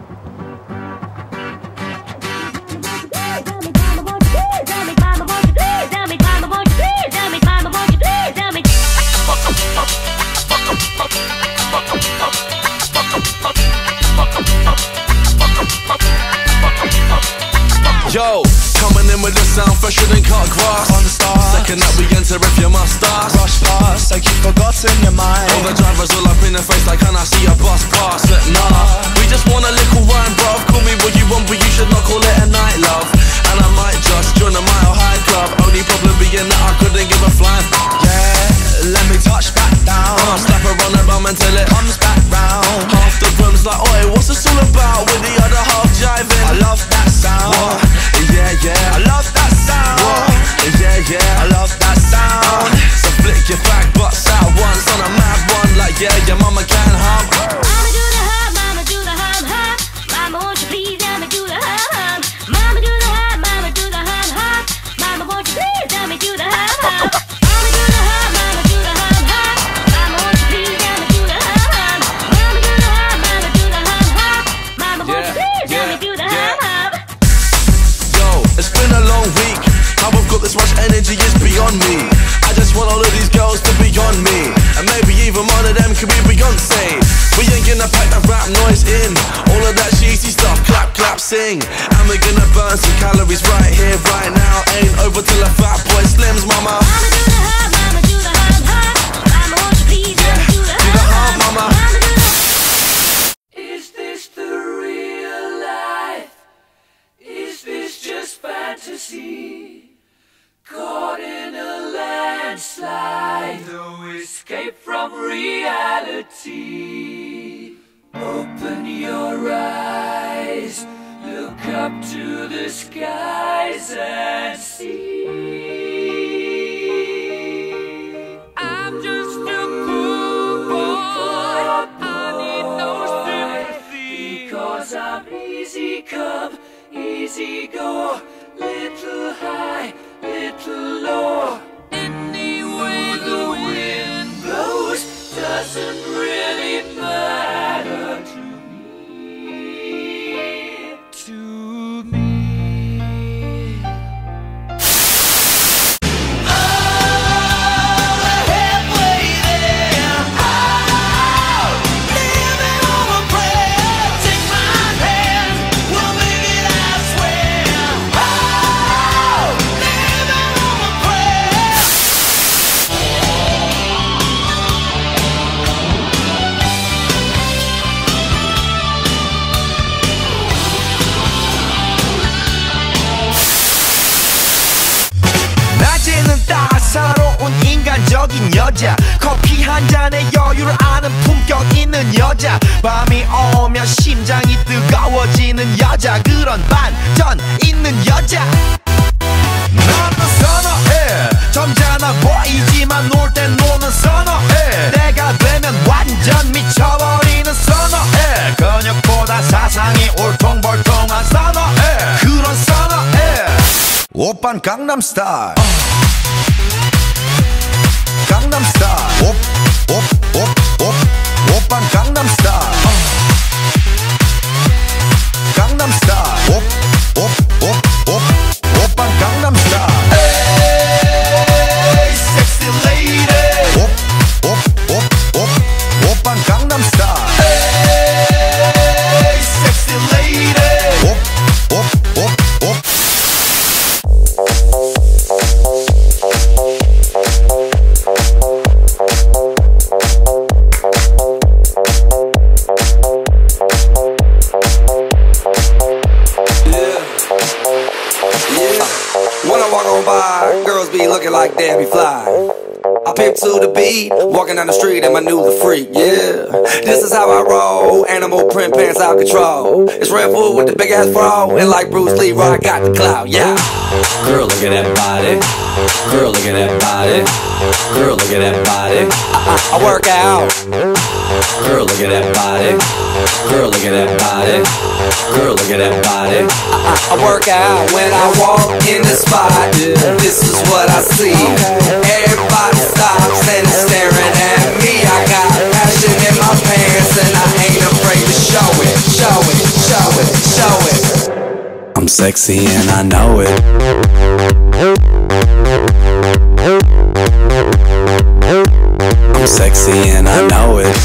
Yo, coming in with the sound fresher than cut grass. On the stars, second that we enter if you must start. Rush past like you've forgotten your mind. All the drivers all up in the face like, can I see a bus pass? But nah, we just want a little rhyme, bruv. Call me what you want, but you should not call it a night, love. And I might just join a Mile High Club. Only problem being that I couldn't give a flying. Yeah, let me touch back down. Slap her on the bum until it comes back round. Half the room's like, oi, what's this all about? With the other half jiving. I love that sound. What? Yeah, yeah, I love that sound. What? Yeah, yeah, I love that sound. So flick your back butts out once on a mad one. Like, yeah, your mama can hump. Mama do the hump, mama do the hump, hump. Mama, won't you please let me do the hump, hump. Mama do the hump, mama do the hump, hump. Mama, won't you please let me do the hump, hump. Mama do the hump, mama do the hump, hump. Mama, won't you please let me do the hump, hump. Mama do the hump, mama do the hump, hump. Mama, won't you please let me do the hump, hump. Yo, it's been a long week. How I've got this much energy is beyond me. I just want all of these girls to be on me. And maybe even one of them could be Beyonce. We ain't gonna pack that rap noise in. All of that cheesy stuff, clap, clap, sing. And we're gonna burn some calories right here, right now. Ain't over till a fat boy slims, mama. Mama do the hump, mama do the hump, hump. Mama, won't you please let me do the hump, hump, mama. Mama do the Is this the real life? Is this just fantasy? Caught in a landslide, no escape from reality. Open your eyes, look up to the skies and see. I'm just a poor boy, I need no sympathy. Because I'm easy come, easy go, little high, little low. Any way the wind blows doesn't really matter to me. To me. 따사로운 인간적인 여자 커피 한 잔에 여유를 아는 품격 있는 여자 밤이 오면 심장이 뜨거워지는 여자 그런 반전 있는 여자 나는 선어해 점잖아 보이지만 놀 땐 노는 선어해 내가 되면 완전 미쳐버리는 선어해 근육보다 사상이 울퉁불퉁한 선어해 그런 선어해 오빤 강남스타일 Gangnam Style, 오빤 Gangnam Style, Gangnam Style, 오빤 Gangnam Style. Hey, sexy lady, 오빤 Gangnam Style. Hey, sexy lady, When I walk on by, girls be looking like Debbie Fly. I pimp to the beat, walking down the street and my new the freak, yeah. This is how I roll, animal print pants out control. It's Red Bull with the big ass bra, and like Bruce Lee, I got the clout, yeah. Girl, look at that body. Girl, look at that body. Girl, look at that body. I work out. Girl, look at that body. Girl, look at that body. Girl, look at that body. I work out when I walk in the spot. This is what I see. Everybody stops and is staring at me. I got passion in my pants and I ain't afraid to show it, show it, show sexy and I know it. I'm sexy and I know it.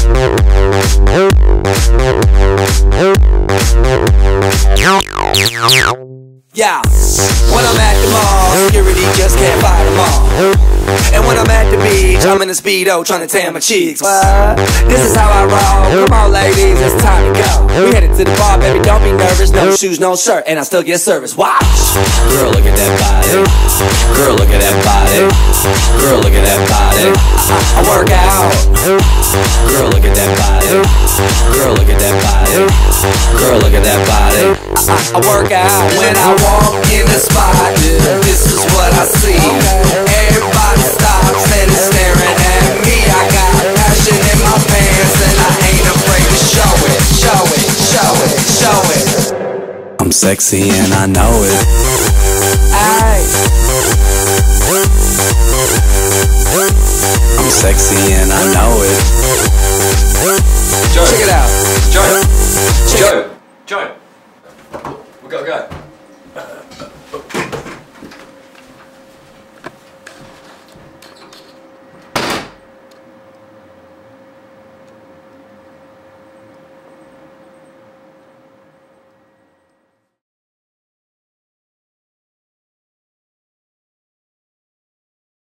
Yeah, when I'm at the mall, security just can't fight them all. And when I'm at the beach, I'm in a Speedo trying to tan my cheeks. What? This is how I roll. Come on ladies, it's time to go. We headed to the bar, baby, don't be nervous. No shoes, no shirt, and I still get service. Watch! Girl, look at that body. Girl, look at that body. Girl, look at that body. I work out. Girl, look at that body. Girl, look at that body. Girl, look at that body. I work out. When I walk in the spot, this is what I see. Everybody stops and is staring at me. I got passion in my pants and I ain't afraid to show it. Show it, show it, show it. I'm sexy and I know it. Aye. I'm sexy and I know it. Joe, check it out. Joe, Joe, Joe. We gotta go.